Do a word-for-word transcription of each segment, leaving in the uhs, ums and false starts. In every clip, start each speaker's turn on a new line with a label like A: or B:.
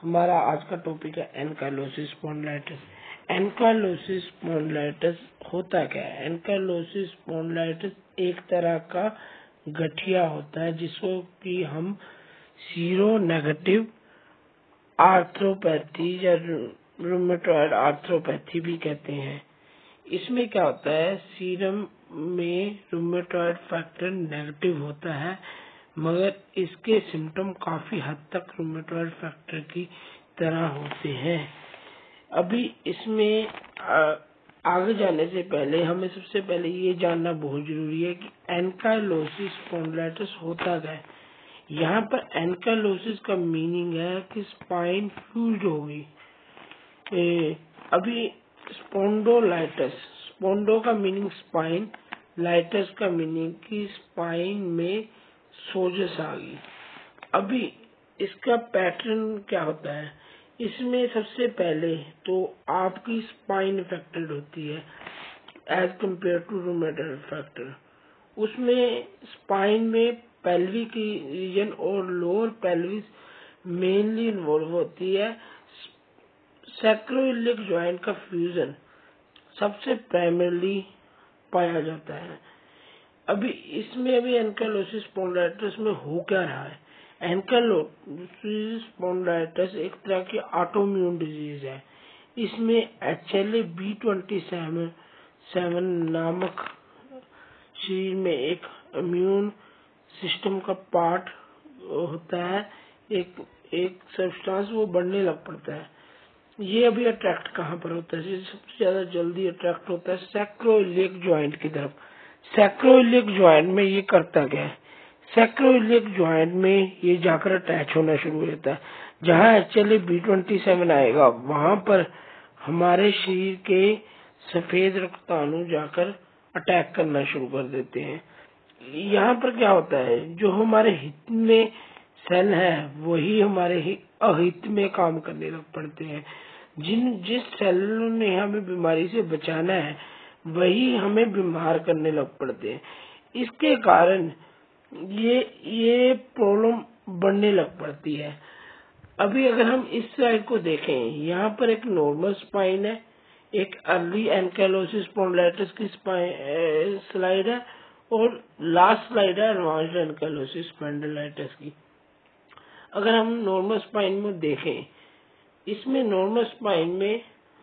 A: हमारा आज का टॉपिक है एंकाइलोसिस स्पॉन्डिलाइटिस। एंकाइलोसिस स्पॉन्डिलाइटिस होता क्या है? एंकाइलोसिस स्पॉन्डिलाइटिस एक तरह का गठिया होता है जिसको कि हम सीरो नेगेटिव आर्थ्रोपैथी या रूमेटॉइड आर्थ्रोपैथी भी कहते हैं। इसमें क्या होता है, सीरम में रूमेटॉइड फैक्टर नेगेटिव होता है, मगर इसके सिम्टम काफी हद तक रूमेटॉइड फैक्टर की तरह होते हैं। अभी इसमें आ, आगे जाने से पहले हमें सबसे पहले ये जानना बहुत जरूरी है कि एंकाइलोसिस स्पॉन्डिलाइटिस होता क्या है। यहाँ पर एंकाइलोसिस का मीनिंग है कि स्पाइन फ्यूज हो गई। अभी स्पॉन्डोलाइटिस, स्पॉन्डो का मीनिंग स्पाइन, लाइटिस का मीनिंग कि स्पाइन में सोजस आ गई। अभी इसका पैटर्न क्या होता है, इसमें सबसे पहले तो आपकी स्पाइन अफेक्टेड होती है as compare to rheumatoid factor. उसमें स्पाइन में पेल्विक रीजन और लोअर पेल्विस मेनली इन्वॉल्व होती है। सैक्रोइलियक जॉइंट का फ्यूजन सबसे प्राइमरली पाया जाता है। अभी इसमें अभी एंकाइलोसिस स्पॉन्डिलाइटिस में हो क्या रहा है, एंकाइलोसिस स्पॉन्डिलाइटिस एक तरह की ऑटोइम्यून डिजीज है। इसमें H L A B twenty seven नामक शरीर में एक इम्यून सिस्टम का पार्ट होता है, एक एक सब्सटेंस वो बढ़ने लग पड़ता है। ये अभी अट्रैक्ट कहाँ पर होता है, सबसे ज्यादा जल्दी अट्रैक्ट होता है सैक्रोइलियक जॉइंट की तरफ। सैक्रोइलियक जॉइंट में ये करता क्या है, सैक्रोइलियक जॉइंट में ये जाकर अटैच होना शुरू हो जाता है। जहाँ H L A B twenty seven आएगा वहां पर हमारे शरीर के सफेद रक्ताणु जाकर अटैक करना शुरू कर देते हैं। यहाँ पर क्या होता है, जो हमारे हित में सेल है वही हमारे ही अहित में काम करने लग पड़ते हैं। जिन जिस सेलों ने हमें बीमारी से बचाना है वही हमें बीमार करने लग पड़ते हैं। इसके कारण ये ये प्रॉब्लम बढ़ने लग पड़ती है। अभी अगर हम इस साइड को देखें, यहाँ पर एक नॉर्मल स्पाइन है, एक अर्ली एंकाइलोसिस स्पॉन्डिलाइटिस की स्लाइड है और लास्ट स्लाइड है एडवांस्ड एंकाइलोसिस स्पॉन्डिलाइटिस की। अगर हम नॉर्मल स्पाइन में देखें, इसमें नॉर्मल स्पाइन में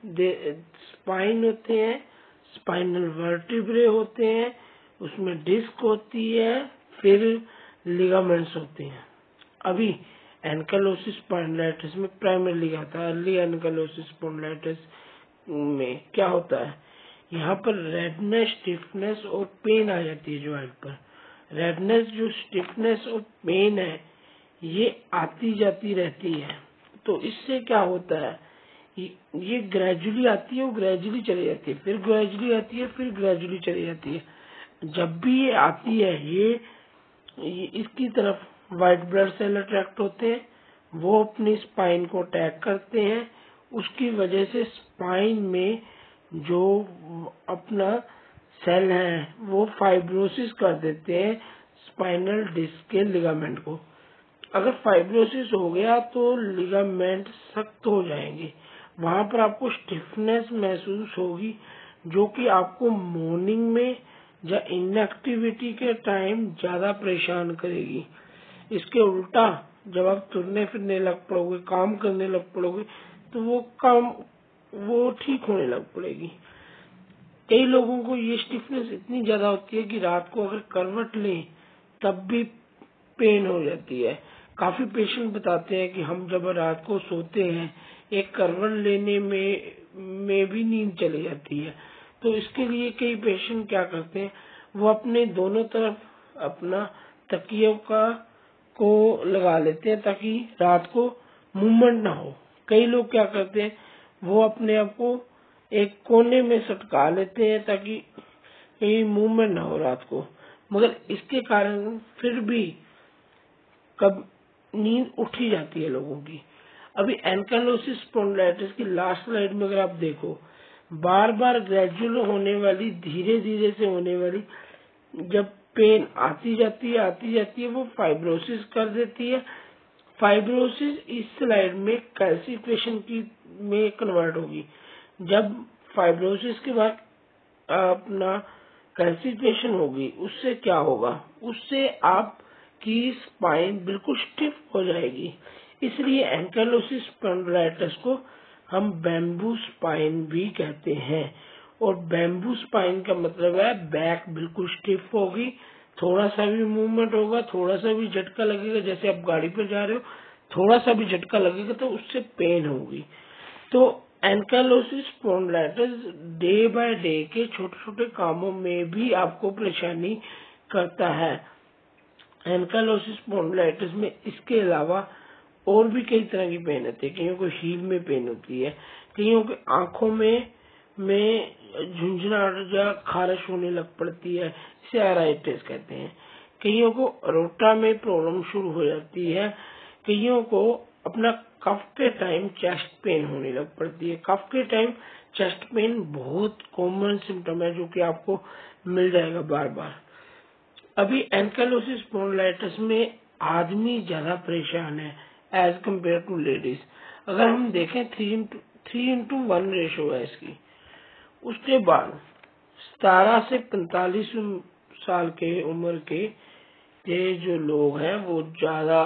A: स्पाइन होते हैं, स्पाइनल वर्टिब्रे होते हैं, उसमें डिस्क होती है, फिर लिगामेंट्स होते हैं। अभी एंकाइलोसिस स्पॉन्डिलाइटिस में प्राइमरीली क्या होता है, अर्ली एंकाइलोसिस स्पॉन्डिलाइटिस में क्या होता है, यहाँ पर रेडनेस, स्टिफनेस और पेन आ जाती है जॉइंट पर। रेडनेस, जो स्टिफनेस और पेन है, ये आती जाती रहती है। तो इससे क्या होता है, ये ग्रेजुअली आती है और ग्रेजुअली चली जाती है, फिर ग्रेजुअली आती है, फिर ग्रेजुअली चली जाती है। जब भी ये आती है ये, ये इसकी तरफ व्हाइट ब्लड सेल अट्रैक्ट होते हैं, वो अपनी स्पाइन को अटैक करते हैं। उसकी वजह से स्पाइन में जो अपना सेल है वो फाइब्रोसिस कर देते हैं स्पाइनल डिस्क के लिगामेंट को। अगर फाइब्रोसिस हो गया तो लिगामेंट सख्त हो जाएंगे, वहां पर आपको स्टिफनेस महसूस होगी जो कि आपको मॉर्निंग में या इनएक्टिविटी के टाइम ज्यादा परेशान करेगी। इसके उल्टा जब आप तुरने फिरने लग पड़ोगे, काम करने लग पड़ोगे, तो वो काम वो ठीक होने लग पड़ेगी। कई लोगों को ये स्टिफनेस इतनी ज्यादा होती है कि रात को अगर करवट लें तब भी पेन हो जाती है। काफी पेशेंट बताते हैं कि हम जब रात को सोते हैं एक करवट लेने में में भी नींद चली जाती है। तो इसके लिए कई पेशेंट क्या करते हैं, वो अपने दोनों तरफ अपना तकियों का को लगा लेते हैं ताकि रात को मूवमेंट ना हो। कई लोग क्या करते हैं, वो अपने आप को एक कोने में सटका लेते हैं ताकि कहीं मूवमेंट ना हो रात को, मगर इसके कारण फिर भी कब नींद उठी जाती है लोगों की। अभी एंकाइलोसिस स्पॉन्डिलाइटिस की लास्ट स्लाइड में अगर आप देखो, बार बार ग्रेजुअल होने वाली, धीरे धीरे से होने वाली जब पेन आती जाती है आती जाती है वो फाइब्रोसिस कर देती है। फाइब्रोसिस इस स्लाइड में कैल्सिफिकेशन की में कन्वर्ट होगी। जब फाइब्रोसिस के बाद अपना कैल्सिफिकेशन होगी, उससे क्या होगा, उससे आपकी स्पाइन बिल्कुल स्टिफ हो जाएगी। इसलिए एंकाइलोसिस स्पॉन्डिलाइटिस को हम बैम्बू स्पाइन भी कहते हैं। और बैम्बू स्पाइन का मतलब है बैक बिल्कुल स्टिफ होगी, थोड़ा सा भी मूवमेंट होगा, थोड़ा सा भी झटका लगेगा, जैसे आप गाड़ी पर जा रहे हो, थोड़ा सा भी झटका लगेगा तो उससे पेन होगी। तो ankylosing spondylitis day by day के छोटे छोटे कामों में भी आपको परेशानी करता है। एंकाइलोसिस स्पॉन्डिलाइटिस में इसके अलावा और भी कई तरह की पेन होती है। कईयों को हील में पेन होती है, कईयों के आंखों में में झुंझुनाहट या खारिश होने लग पड़ती है, इसे आइटिस कहते हैं। कईयों को रोटा में प्रॉब्लम शुरू हो जाती है, कईयों को अपना कफ के टाइम चेस्ट पेन होने लग पड़ती है। कफ के टाइम चेस्ट पेन बहुत कॉमन सिम्टम है जो कि आपको मिल जाएगा बार बार। अभी एंकाइलोसिस स्पॉन्डिलाइटिस में आदमी ज्यादा परेशान है एज कम्पेयर टू लेडीज। अगर हम देखें three into three into one ratio है इसकी। उसके बाद सतारह से पैंतालीस साल के उम्र के ये जो लोग हैं वो ज्यादा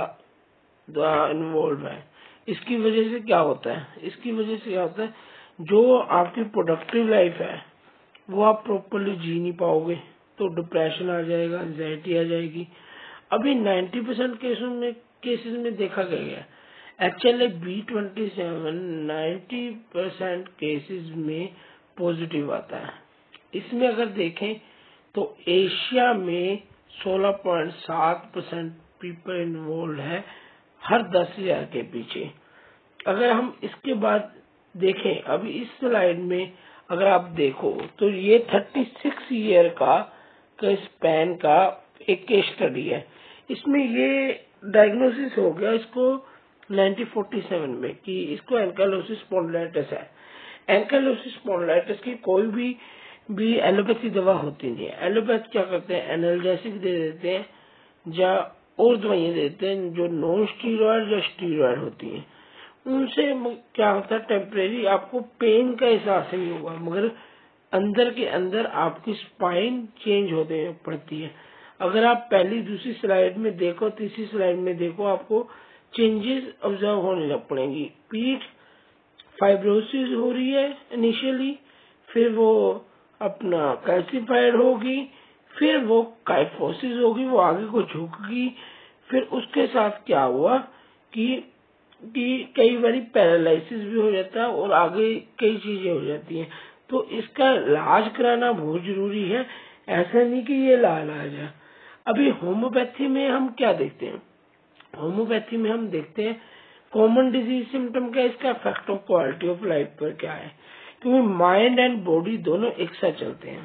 A: इन्वॉल्व है। इसकी वजह से क्या होता है, इसकी वजह से क्या होता है, जो आपकी प्रोडक्टिव लाइफ है वो आप प्रॉपरली जी नहीं पाओगे, तो डिप्रेशन आ जाएगा, एंजाइटी आ जाएगी। अभी नब्बे परसेंट केसों में केसेस में देखा गया है H L A B twenty seven नब्बे परसेंट केसेस में पॉजिटिव आता है। इसमें अगर देखें तो एशिया में सोलह पॉइंट सात परसेंट पीपल इन्वॉल्व है हर दस हजार के पीछे। अगर हम इसके बाद देखें, अभी इस स्लाइड में अगर आप देखो तो ये छत्तीस ईयर का का स्पैन का एक केस स्टडी है। इसमें ये डायग्नोसिस हो गया इसको नाइनटीन फोर्टी सेवन में कि इसको एंकाइलोसिस स्पॉन्डिलाइटिस है। एंकाइलोसिस स्पॉन्डिलाइटिस की कोई भी भी एलोपैथी दवा होती नहीं है। एलोपैथ क्या करते हैं, एनाल्जेसिक दे देते हैं या और दवाइयां देते हैं जो नॉन स्टीरॉयड या स्टीरॉयड होती हैं। उनसे क्या होता है, टेम्परेरी आपको पेन का एहसास नहीं होगा, मगर अंदर के अंदर आपकी स्पाइन चेंज होने पड़ती है। अगर आप पहली दूसरी स्लाइड में देखो, तीसरी स्लाइड में देखो, आपको चेंजेस ऑब्जर्व होने लग पड़ेंगी। पीठ फाइब्रोसिस हो रही है इनिशियली, फिर वो अपना कैल्सिफाइड होगी, फिर वो काइफोसिस होगी, वो आगे को झुकेगी। फिर उसके साथ क्या हुआ कि कि कई बार पैरालिसिस भी हो जाता है और आगे कई चीजें हो जाती हैं। तो इसका इलाज कराना बहुत जरूरी है, ऐसा नहीं कि ये लाइलाज है। अभी होम्योपैथी में हम क्या देखते हैं, होम्योपैथी में हम देखते हैं कॉमन डिजीज सिम्टम क्या, इसका effect of quality of life पर क्या है, क्योंकि माइंड एंड बॉडी दोनों एक साथ चलते हैं।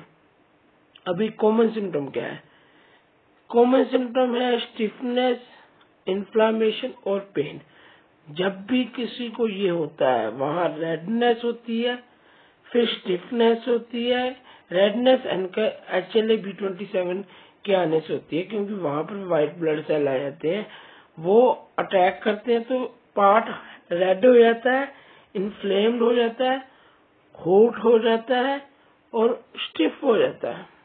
A: अभी कॉमन सिम्टम क्या है, कॉमन सिम्टम है स्टिफनेस, इन्फ्लामेशन और पेन। जब भी किसी को ये होता है वहां रेडनेस होती है, फिर स्टिफनेस होती है। Redness H L A B twenty seven के आने से होती है, क्योंकि वहां पर व्हाइट ब्लड सेल आ जाते हैं, वो अटैक करते हैं तो पार्ट रेड हो जाता है, इन्फ्लेम्ड हो जाता है, हॉट हो जाता है और स्टिफ हो जाता है।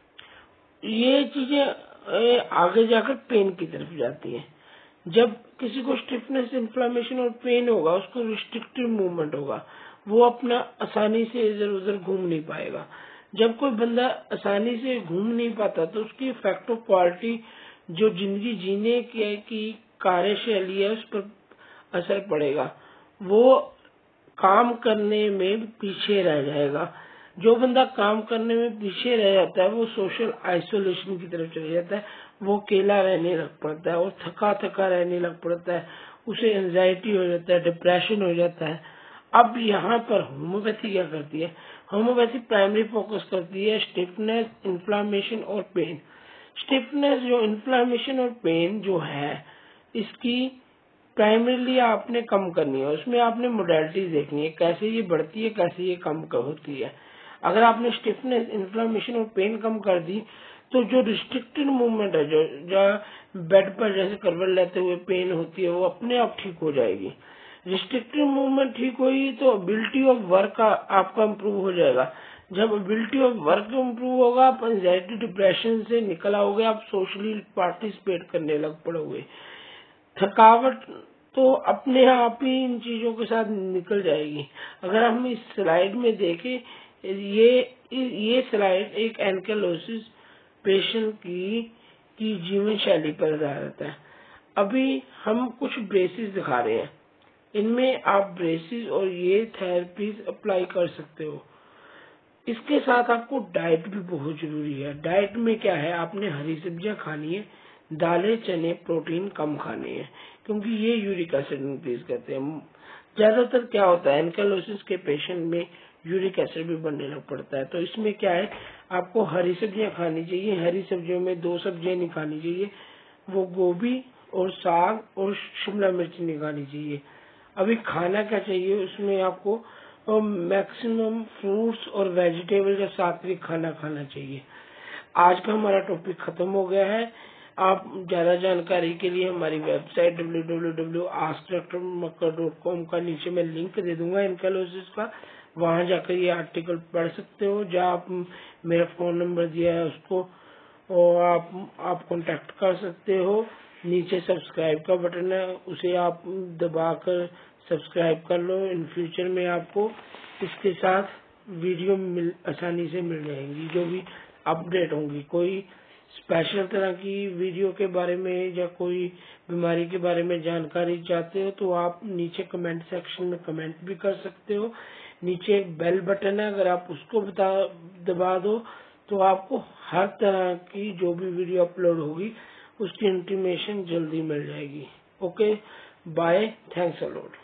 A: ये चीजें आगे जाकर पेन की तरफ जाती हैं। जब किसी को स्टिफनेस, इन्फ्लामेशन और पेन होगा, उसको रिस्ट्रिक्टिव मूवमेंट होगा, वो अपना आसानी से इधर उधर घूम नहीं पाएगा। जब कोई बंदा आसानी से घूम नहीं पाता तो उसकी इफेक्ट ऑफ क्वालिटी, जो जिंदगी जीने की, की कार्यशैली है, उस पर असर पड़ेगा। वो काम करने में पीछे रह जाएगा। जो बंदा काम करने में पीछे रह जाता है वो सोशल आइसोलेशन की तरफ चले जाता है, वो अकेला रहने लग पड़ता है और थका थका रहने लग पड़ता है, उसे एंजाइटी हो जाता है, डिप्रेशन हो जाता है। अब यहाँ पर होम्योपैथी क्या करती है, होम्योपैथी प्राइमरी फोकस करती है स्टिफनेस, इन्फ्लामेशन और पेन। स्टिफनेस, जो इन्फ्लामेशन और पेन जो है, इसकी प्राइमरीली आपने कम करनी है। उसमें आपने मोडालिटी देखनी है, कैसे ये बढ़ती है, कैसे ये कम होती है। अगर आपने स्टिफनेस, इन्फ्लामेशन और पेन कम कर दी तो जो रिस्ट्रिक्टेड मूवमेंट है, जो जो बेड पर जैसे करवट लेते हुए पेन होती है, वो अपने आप ठीक हो जाएगी। रिस्ट्रिक्टेड मूवमेंट ठीक हुई तो एबिलिटी ऑफ वर्क आपका इम्प्रूव हो जाएगा। जब एबिलिटी ऑफ वर्क इम्प्रूव होगा, आप एंजाइटी डिप्रेशन से निकल आओगे, आप सोशली पार्टिसिपेट करने लग पड़ोगे। थकावट तो अपने आप ही इन चीजों के साथ निकल जाएगी। अगर हम इस स्लाइड में देखें, ये ये स्लाइड एक एंकाइलोसिस पेशेंट की की जीवन शैली पर आधारित है। अभी हम कुछ ब्रेसेस दिखा रहे हैं, इनमें आप ब्रेसेस और ये थेरेपीज अप्लाई कर सकते हो। इसके साथ आपको डाइट भी बहुत जरूरी है। डाइट में क्या है, आपने हरी सब्जियां खानी है, दालें, चने, प्रोटीन कम खाने हैं, क्योंकि ये यूरिक एसिड इंक्रीज करते हैं। ज्यादातर क्या होता है, एंकाइलोसिस के पेशेंट में यूरिक एसिड भी बनने लग पड़ता है। तो इसमें क्या है, आपको हरी सब्जियां खानी चाहिए। हरी सब्जियों में दो सब्जियां नहीं खानी चाहिए, वो गोभी और साग और शिमला मिर्च नहीं खानी चाहिए। अभी खाना क्या चाहिए, उसमें आपको मैक्सिमम फ्रूट्स और वेजिटेबल का सात्विक खाना खाना चाहिए। आज का हमारा टॉपिक खत्म हो गया है। आप ज्यादा जानकारी के लिए हमारी website W W W dot ask doctor Makkar dot com का नीचे मैं लिंक दे दूंगा एंकाइलोसिस का, वहां जाकर ये आर्टिकल पढ़ सकते हो। जहाँ आप मेरा फोन नंबर दिया है उसको और आप आप कांटेक्ट कर सकते हो। नीचे सब्सक्राइब का बटन है, उसे आप दबाकर सब्सक्राइब कर लो। इन फ्यूचर में आपको इसके साथ वीडियो मिल आसानी से मिल जाएंगी, जो भी अपडेट होंगी। कोई स्पेशल तरह की वीडियो के बारे में या कोई बीमारी के बारे में जानकारी चाहते हो तो आप नीचे कमेंट सेक्शन में कमेंट भी कर सकते हो। नीचे एक बेल बटन है, अगर आप उसको बता दबा दो तो आपको हर तरह की जो भी वीडियो अपलोड होगी उसकी इंटीमेशन जल्दी मिल जाएगी। Okay, bye, thanks a lot.